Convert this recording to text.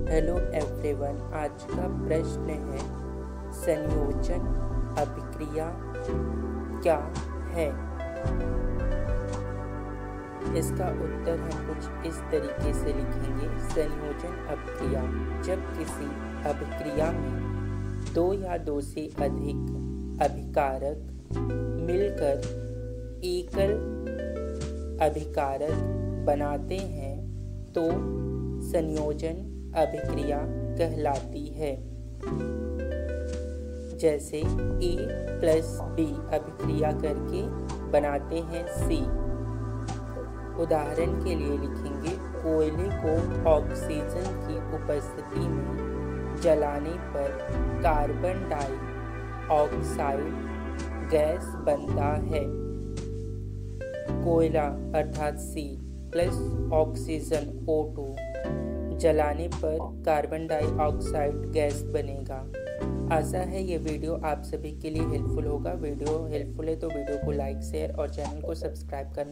Hello everyone, आज का प्रश्न है संयोजन अभिक्रिया क्या है। इसका उत्तर हम कुछ इस तरीके से लिखेंगे। संयोजन अभिक्रिया जब किसी अभिक्रिया में दो या दो से अधिक अभिकारक मिलकर एकल अभिकारक बनाते हैं तो संयोजन अभिक्रिया कहलाती है। जैसे A प्लस B अभिक्रिया करके बनाते हैं C। उदाहरण के लिए लिखेंगे, कोयले को ऑक्सीजन की उपस्थिति में जलाने पर कार्बन डाइऑक्साइड गैस बनता है। कोयला अर्थात C प्लस ऑक्सीजन O2 जलाने पर कार्बन डाइऑक्साइड गैस बनेगा। आशा है ये वीडियो आप सभी के लिए हेल्पफुल होगा। वीडियो हेल्पफुल है तो वीडियो को लाइक, शेयर और चैनल को सब्सक्राइब करना